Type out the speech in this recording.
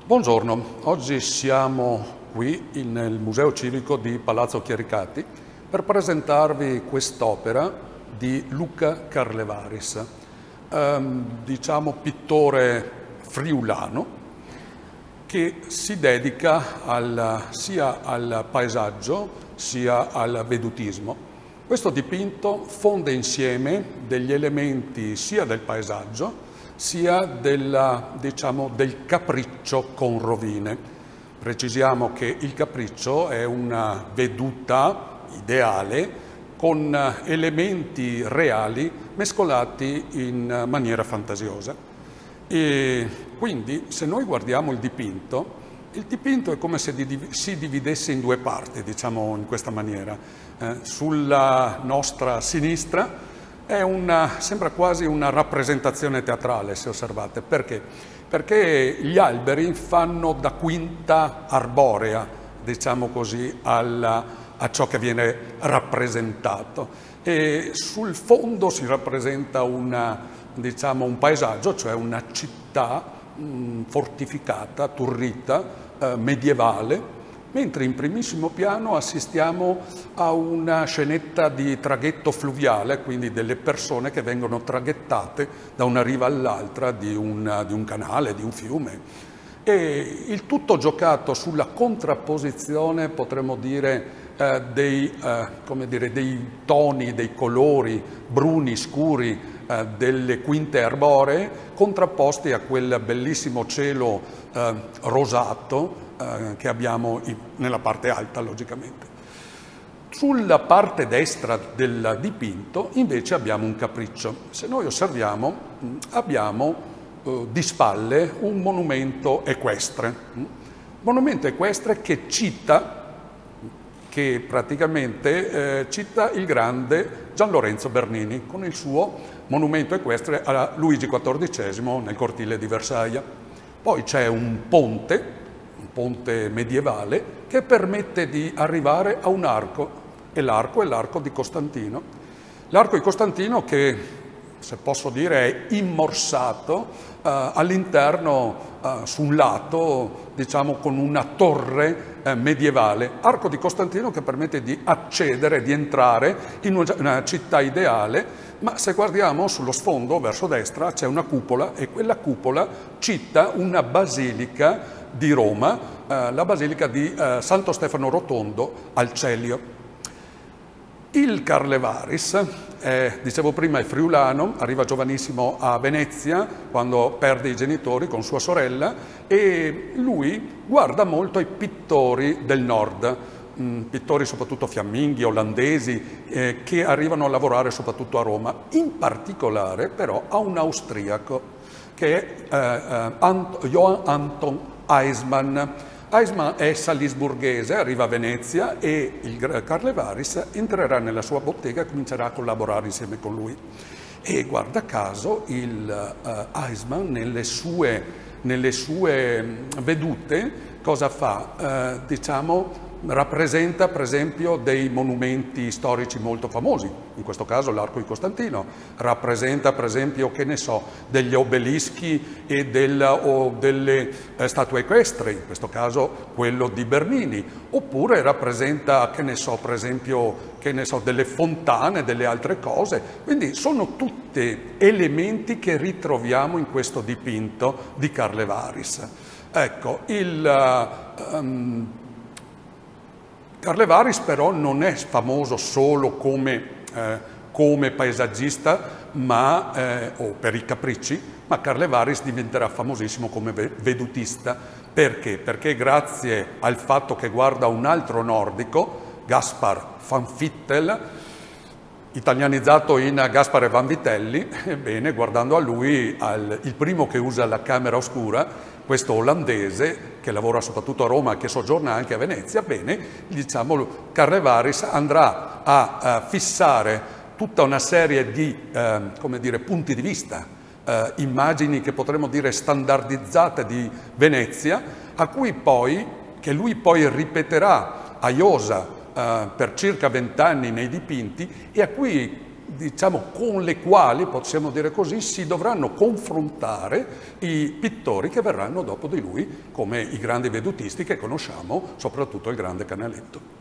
Buongiorno, oggi siamo qui nel Museo Civico di Palazzo Chiericati per presentarvi quest'opera di Luca Carlevaris, diciamo pittore friulano che si dedica sia al paesaggio sia al vedutismo. Questo dipinto fonde insieme degli elementi sia del paesaggio sia del capriccio con rovine. Precisiamo che il capriccio è una veduta ideale con elementi reali mescolati in maniera fantasiosa. E quindi se noi guardiamo il dipinto è come se si dividesse in due parti, diciamo in questa maniera. Sulla nostra sinistra sembra quasi una rappresentazione teatrale, se osservate. Perché? Perché gli alberi fanno da quinta arborea, diciamo così, a ciò che viene rappresentato. E sul fondo si rappresenta un paesaggio, cioè una città fortificata, turrita, medievale, mentre in primissimo piano assistiamo a una scenetta di traghetto fluviale, quindi delle persone che vengono traghettate da una riva all'altra di un canale, di un fiume. E il tutto giocato sulla contrapposizione, potremmo dire, dei toni, dei colori bruni, scuri delle quinte arboree, contrapposti a quel bellissimo cielo rosato che abbiamo nella parte alta, logicamente. Sulla parte destra del dipinto invece abbiamo un capriccio. Se noi osserviamo abbiamo di spalle un monumento equestre che praticamente cita il grande Gian Lorenzo Bernini con il suo monumento equestre a Luigi XIV nel cortile di Versailles. Poi c'è un ponte medievale che permette di arrivare a un arco, e l'arco è l'arco di Costantino. L'arco di Costantino che, se posso dire, è immorsato all'interno, su un lato, diciamo, con una torre medievale. Arco di Costantino che permette di accedere, di entrare in una città ideale, ma se guardiamo sullo sfondo, verso destra, c'è una cupola e quella cupola cita una basilica di Roma, la basilica di Santo Stefano Rotondo al Celio. Il Carlevaris, dicevo prima, è friulano, arriva giovanissimo a Venezia quando perde i genitori con sua sorella e lui guarda molto i pittori del nord, pittori soprattutto fiamminghi, olandesi, che arrivano a lavorare soprattutto a Roma. In particolare però a un austriaco che è Johann Anton Eismann. Eismann è salisburghese, arriva a Venezia e il Carlevaris entrerà nella sua bottega e comincerà a collaborare insieme con lui. E guarda caso il Eismann nelle sue vedute cosa fa? Rappresenta per esempio dei monumenti storici molto famosi, in questo caso l'Arco di Costantino, rappresenta per esempio, che ne so, degli obelischi o delle statue equestri, in questo caso quello di Bernini, oppure rappresenta, che ne so, per esempio, delle fontane, delle altre cose. Quindi sono tutti elementi che ritroviamo in questo dipinto di Carlevaris. Ecco, Carlevaris però non è famoso solo come paesaggista o per i capricci, ma Carlevaris diventerà famosissimo come vedutista. Perché? Perché grazie al fatto che guarda un altro nordico, Gaspar van Vittel, italianizzato in Gaspare Vanvitelli, ebbene, guardando a lui, il primo che usa la camera oscura, questo olandese che lavora soprattutto a Roma e che soggiorna anche a Venezia, bene, diciamo, Carlevaris andrà a fissare tutta una serie di punti di vista, immagini che potremmo dire standardizzate di Venezia, che lui poi ripeterà a iosa per circa 20 anni nei dipinti e a cui diciamo, con le quali, possiamo dire così, si dovranno confrontare i pittori che verranno dopo di lui, come i grandi vedutisti che conosciamo, soprattutto il grande Canaletto.